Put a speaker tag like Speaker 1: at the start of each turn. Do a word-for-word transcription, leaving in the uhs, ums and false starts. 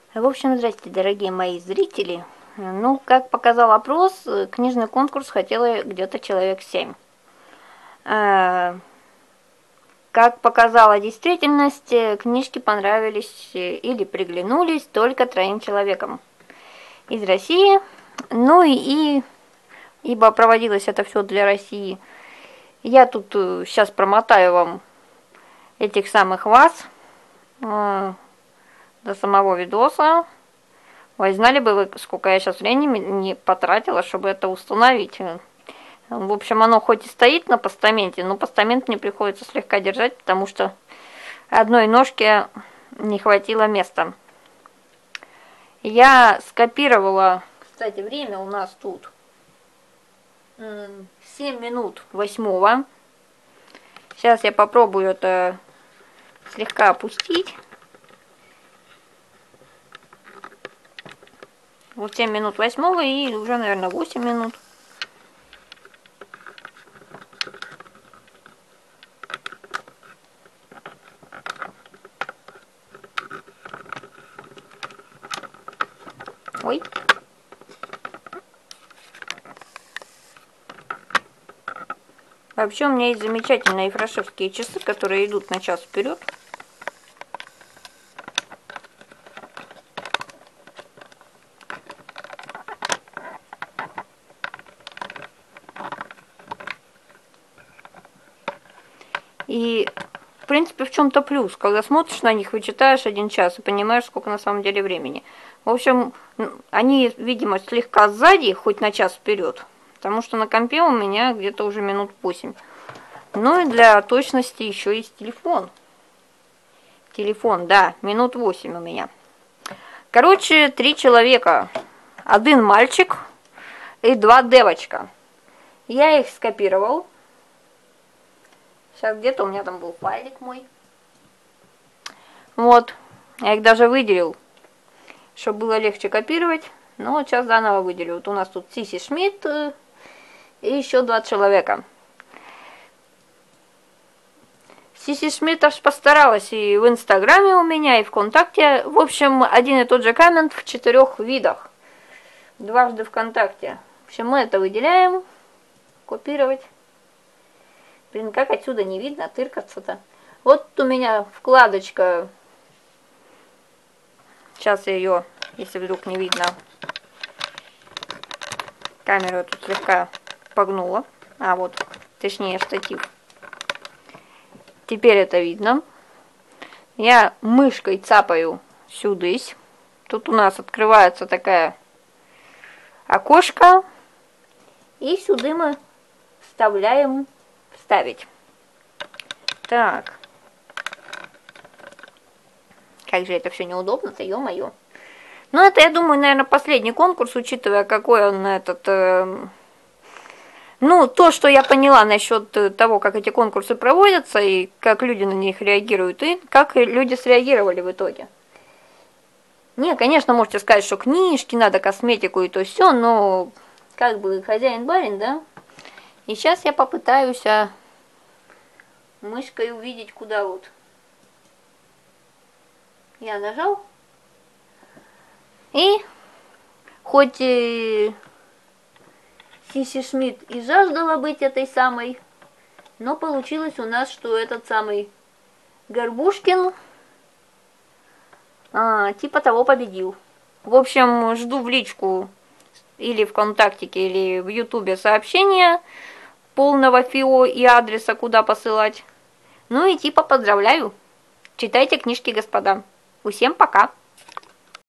Speaker 1: В общем, здрасте, дорогие мои зрители. Ну, как показал опрос, книжный конкурс хотело где-то человек семь. А, как показала действительность, книжки понравились или приглянулись только троим человекам из России. Ну и, и ибо проводилось это все для России, я тут сейчас промотаю вам этих самых вас э, до самого видоса. Ой, знали бы вы, сколько я сейчас времени не потратила, чтобы это установить. В общем, оно хоть и стоит на постаменте, но постамент мне приходится слегка держать, потому что одной ножке не хватило места. Я скопировала, кстати, время у нас тут семь минут восьмого. Сейчас я попробую это слегка опустить. Вот семь минут восьмого и уже, наверное, восемь минут. Ой. Вообще у меня есть замечательные фрашевские часы, которые идут на час вперед. И, в принципе, в чем-то плюс, когда смотришь на них, вычитаешь один час и понимаешь, сколько на самом деле времени. В общем, они, видимо, слегка сзади, хоть на час вперед, потому что на компе у меня где-то уже минут восемь. Ну и для точности еще есть телефон. Телефон, да, минут восемь у меня. Короче, три человека. Один мальчик и два девочка. Я их скопировал. Сейчас где-то у меня там был файлик мой. Вот. Я их даже выделил, чтобы было легче копировать. Но вот сейчас заново выделю. Вот у нас тут Сиси Шмидт и еще два человека. Сиси Шмидт аж постаралась и в Инстаграме у меня, и ВКонтакте. В общем, один и тот же коммент в четырех видах. Дважды ВКонтакте. В общем, мы это выделяем. Копировать. Блин, как отсюда не видно, тыркаться-то. Вот у меня вкладочка. Сейчас я ее, если вдруг не видно, камеру тут слегка погнула. А вот, точнее, штатив. Теперь это видно. Я мышкой цапаю сюдысь. Тут у нас открывается такая окошко. И сюда мы вставляем вставить. Так. Как же это все неудобно-то, ё-моё. Ну, это, я думаю, наверное, последний конкурс, учитывая, какой он этот... Э, ну, то, что я поняла насчет того, как эти конкурсы проводятся, и как люди на них реагируют, и как люди среагировали в итоге. Не, конечно, можете сказать, что книжки, надо косметику и то все, но как бы хозяин-барин, да? И сейчас я попытаюсь а, мышкой увидеть, куда вот. Я нажал. И хоть и Сиси Шмидт и жаждала быть этой самой, но получилось у нас, что этот самый Горбушкин а, типа того победил. В общем, жду в личку или ВКонтактике, или в Ютубе сообщения полного ФИО и адреса, куда посылать. Ну и типа поздравляю. Читайте книжки, господа. Всем пока.